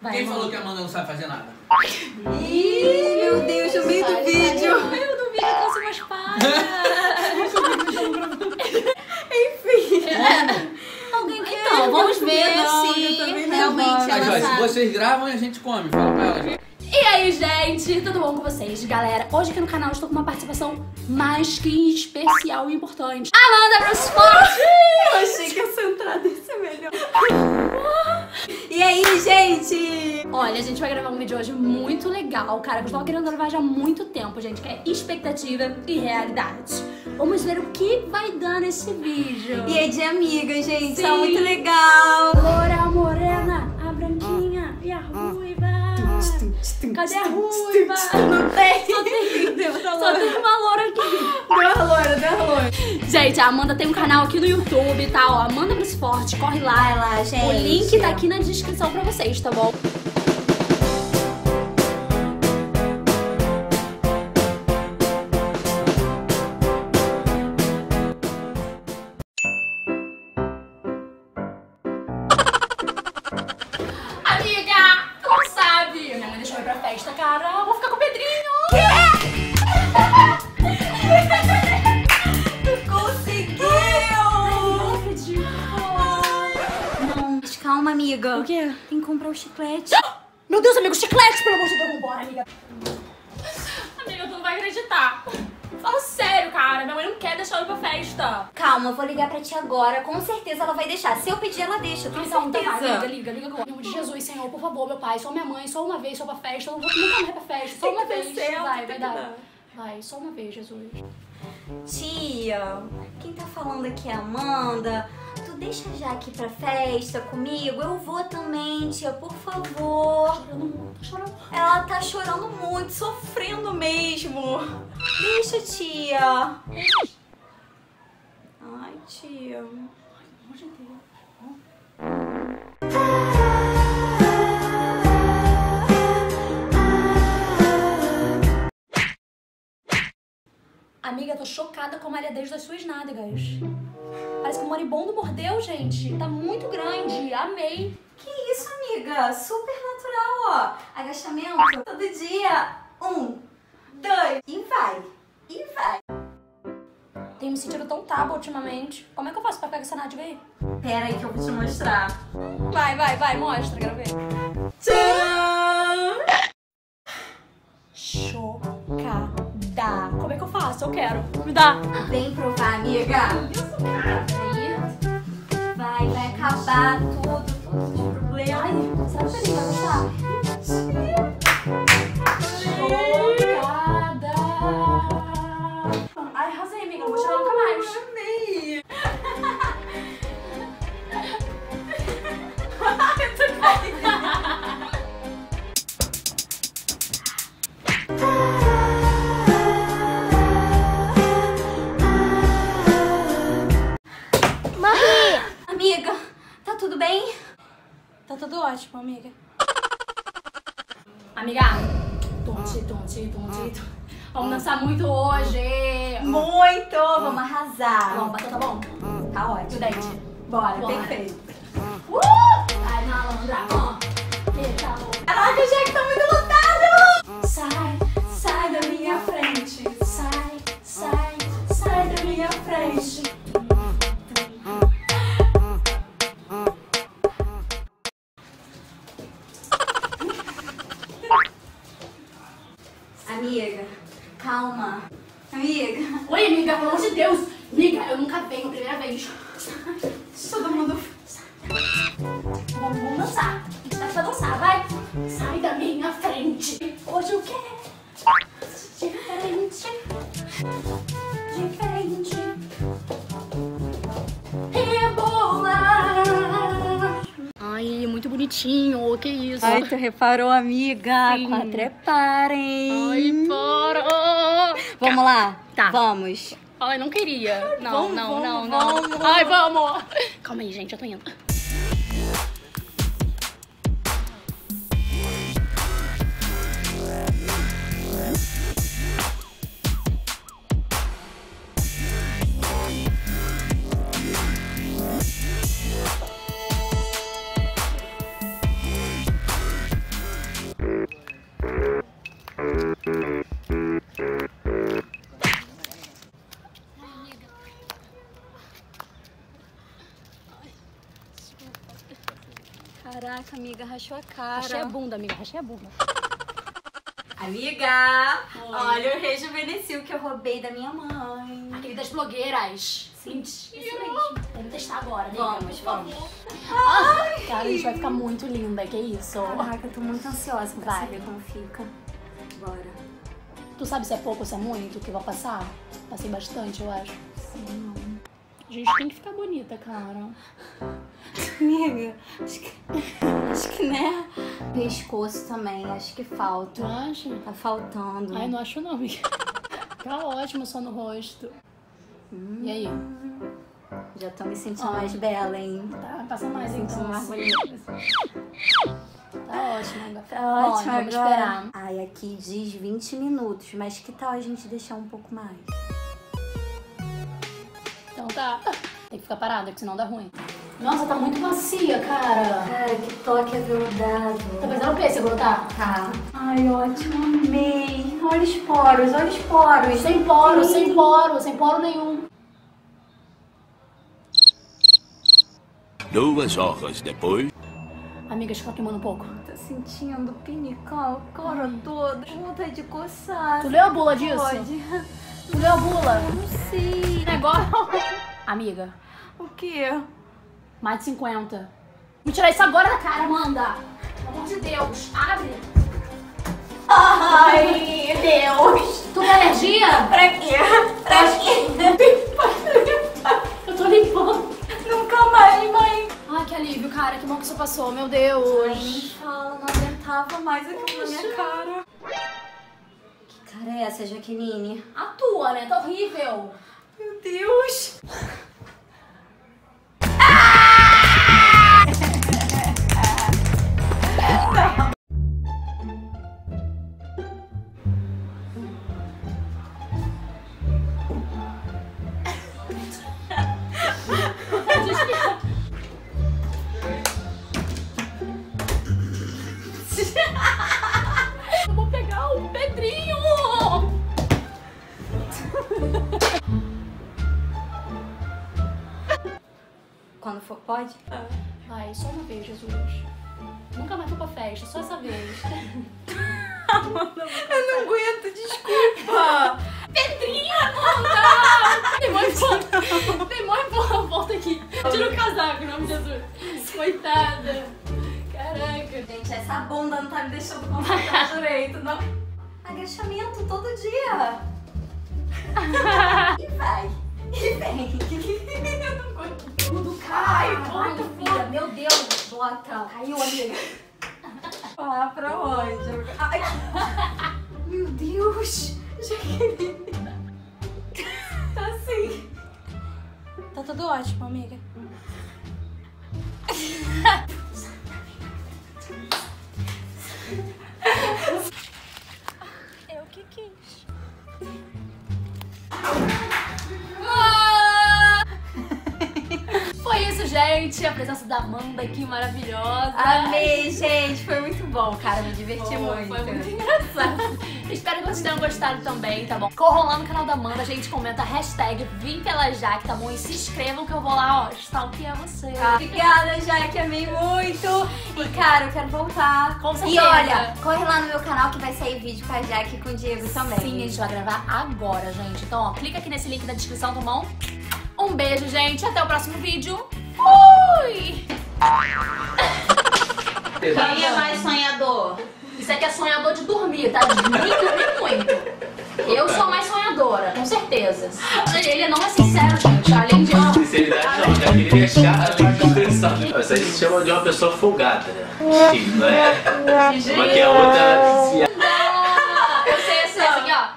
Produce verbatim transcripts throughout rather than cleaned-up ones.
Vai, Quem mano. falou que a Amanda não sabe fazer nada? Ih, meu Deus, no meio do vídeo. No meio do vídeo eu trouxe umas palhas. Enfim. Alguém quer? Então, vamos ver não, se eu também não realmente gosto. Mas, ela ó, se sabe. vocês gravam, a gente come. Fala pra ela, gente. E aí, gente, tudo bom com vocês? Galera, hoje aqui no canal eu estou com uma participação mais que especial e importante. Amanda Bruce Forte! Eu achei que essa entrada ia ser melhor. E aí, gente? Olha, a gente vai gravar um vídeo hoje muito legal, cara, que eu estava querendo gravar já há muito tempo, gente, que é expectativa e realidade. Vamos ver o que vai dar nesse vídeo. E é de amiga, gente. Sim. Tá muito legal. Loura, a morena, a branquinha e a ruiva. Cadê a ruiva? Não tem. Só tem, Deu a só loura. tem uma loura aqui. Deu a loira, deu a loira. Gente, a Amanda tem um canal aqui no YouTube, tá? Ó, Amanda Bruce Forte, corre lá. Vai lá, gente. O link tá aqui na descrição pra vocês, tá bom? Amiga, tu não sabe. Minha mãe deixou eu ir pra festa, cara. Eu vou ficar com o Pedrinho. Tu conseguiu. Não acredito. Não, mas calma, amiga. O quê? Tem que comprar o chiclete. Meu Deus, amigo, chiclete, pelo amor de Deus, vambora, amiga. Amiga, tu não vai acreditar. Fala sério, cara. Minha mãe não quer deixar eu ir pra festa. Calma, eu vou ligar pra ti agora. Com certeza ela vai deixar. Se eu pedir, ela deixa. Com Então, tá, certeza. liga, liga, liga agora. Em nome de Jesus, Senhor, por favor, meu pai, só minha mãe, só uma vez, só pra festa. Eu não vou nunca mais pra festa, só uma Tem que vez. dar certo, Vai, tem vai que dar. dar. Vai, só uma vez, Jesus. Tia, quem tá falando aqui é a Amanda. Tu deixa já aqui pra festa comigo? Eu vou também, tia, por favor. Chorando muito, chorando. Ela tá chorando muito, sofrendo mesmo. Deixa, tia. Ai, tia. Pelo amor de Deus. Amiga, tô chocada com a malhadez das suas nádegas. Parece que o moribundo mordeu, gente. Tá muito grande. Amei. Que isso, amiga? Super natural, ó. Agachamento todo dia. Um, dois, e vai. E vai. Tenho me sentido tão tábua ultimamente. Como é que eu faço pra pegar essa nádega aí? Pera aí que eu vou te mostrar. Vai, vai, vai, mostra, quero ver. Tcharam! Chocada. Como é que eu faço? Eu quero. Me dá. Vem provar, amiga. Aí. Vai, vai acabar tudo, todos os problemas. Ai, será que ele vai gostar? Chocada. Ai, arrasei, amiga. Não vou tirar nunca mais. Amei. Amiga, tá tudo bem? Tá tudo ótimo, amiga. Amiga, tonti, tonti, tonti. Vamos dançar muito hoje. Muito! Vamos arrasar. Bom, bateu, tá bom? Tá E o ótimo. dente? Bora, Bora. perfeito. Uh! Vai, malandra. Ó. Eita, louca. Caraca, o Jack tá muito lotado! Sai, sai da minha frente. Sai, sai, sai da minha frente. Amiga, calma. Amiga, Oi, amiga, pelo amor de Deus. Amiga, eu nunca venho, primeira vez. todo mundo... Vamos, vamos dançar. A gente tá aqui pra dançar, vai. Sai da minha frente. Hoje eu quero diferente. Diferente. Rebolar. Ai, muito bonitinho. Que isso? Ai, tu reparou, amiga? Sim. Quatreparem. Ai, para. Vamos lá? Tá. Vamos. Ai, não queria. Não, Vamos, não, não, vamos, não. vamos. Ai, vamos. Calma aí, gente, eu tô indo. Caraca, amiga, rachou a cara. Rachei a bunda, amiga, rachei a bunda. Amiga, oi. Olha o rejuvenesci que eu roubei da minha mãe. Aquele das blogueiras. Sim, isso mesmo. Vamos testar agora, né? Vamos, vamos. Ai, cara, a gente vai ficar muito linda, que isso? Caraca, eu tô muito ansiosa pra vai. saber como fica. Bora. Tu sabe se é pouco ou se é muito que vai passar? Passei bastante, eu acho. Sim, não. A gente tem que ficar bonita, cara. Amiga, acho que, acho que né? Pescoço também, acho que falta. Tu acha? Tá faltando. Ai, não acho não, amiga. Tá ótimo só no rosto. Hum, E aí? Já tô me sentindo Ah. mais bela, hein? Tá, passa mais Me então. sentindo mais bonita. Tá ótimo, amiga. Tá ótimo, vamos agora. esperar. Ai, aqui diz vinte minutos, mas que tal a gente deixar um pouco mais? Então tá. Tem que ficar parada, porque senão dá ruim. Nossa, tá muito macia, cara. Cara, que toque aveludado. Tá parecendo o pêssego, tá? Tá. Ai, ótimo, amei. Olha os poros, olha os poros. Sem poro, sem poro, sem poro nenhum. Duas horas depois. Amiga, acho que tá queimando um pouco. Tô sentindo pinicão, cara toda. Vontade de coçar. Tu leu a bula disso? Pode. Tu leu a bula? Não sei. Negócio. Amiga, O quê? mais de cinquenta. Me tirar isso agora da cara, Amanda. Pelo amor de Deus, abre. Ai, Deus. Tu tem alergia? Pra quê? Pra quê? Eu tô limpando. Nunca mais, mãe. Ai, que alívio, cara. Que bom que isso passou, meu Deus. Nem fala, não aguentava mais aquilo na minha cara. Que cara é essa, Jaqueline? A tua, né? Tá horrível. Meu Deus. Eu vou pegar o Pedrinho. Quando for, pode? Vai, só uma vez, Jesus. Nunca mais vou pra festa, só essa vez. Eu não aguento, desculpa. Pedrinho, Amanda! Tem mais porra. Tem mais porra, volta aqui. Tira o casaco, em nome de Jesus. Coitada. Caraca. Gente, essa bunda não tá me deixando confortável direito, não. Agachamento todo dia. E vai. E vem. Eu não aguento. Tudo cai. Ai, filha, meu Deus. Bota. Caiu, amiga. Ah, pra onde? Ai. Meu Deus. Jaqueline. Tá assim. Tá tudo ótimo, amiga. Eu que quis. Foi isso, gente. A presença da Amanda aqui, maravilhosa. Amei, gente. Foi muito bom, cara. Me diverti Foi, muito. foi muito engraçado. Espero que vocês tenham gostado também, tá bom? Corram lá no canal da Amanda, gente, comenta a hashtag Vim pela Jaque, tá bom? E se inscrevam que eu vou lá, ó, stalkear você. Ah, obrigada, Jaque. Amei muito. E, cara, eu quero voltar. Com E certeza. olha, corre lá no meu canal que vai sair vídeo com a Jaque e com o Diego também. Sim, a gente vai gravar agora, gente. Então, ó, clica aqui nesse link da descrição, tá bom? Um beijo, gente. Até o próximo vídeo. Fui! Quem é mais sonhador? Isso aqui é sonhador de dormir, tá? De dormir, dormir muito. Eu sou mais sonhadora, com certeza. Ele não é sincero, gente. Além de... Sinceridade não, já queria deixar a descrição. Isso aí se chama de uma pessoa folgada, né? Sim, não é? Uma que a outra se... Eu sei assim, assim, ó.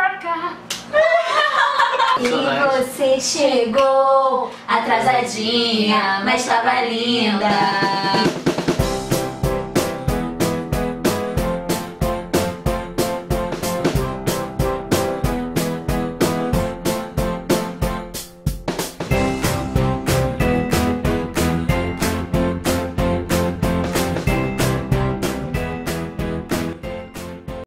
E você chegou atrasadinha, mas tava linda.